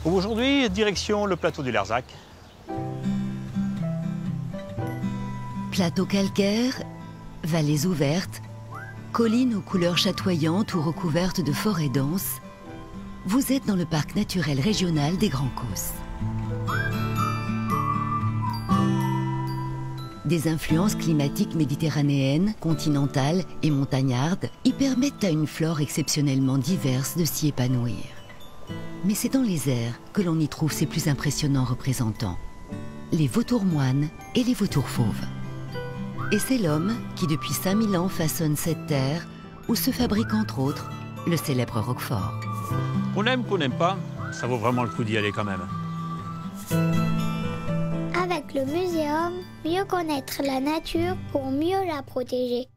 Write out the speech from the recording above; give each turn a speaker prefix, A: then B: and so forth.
A: Aujourd'hui, direction le plateau du Lerzac.
B: Plateaux calcaires, vallées ouvertes, collines aux couleurs chatoyantes ou recouvertes de forêts denses, vous êtes dans le parc naturel régional des Grands Causses. Des influences climatiques méditerranéennes, continentales et montagnardes y permettent à une flore exceptionnellement diverse de s'y épanouir. Mais c'est dans les airs que l'on y trouve ses plus impressionnants représentants, les vautours moines et les vautours fauves. Et c'est l'homme qui, depuis 5000 ans, façonne cette terre où se fabrique entre autres le célèbre Roquefort.
A: Qu'on n'aime pas, ça vaut vraiment le coup d'y aller quand même.
C: Avec le muséum, mieux connaître la nature pour mieux la protéger.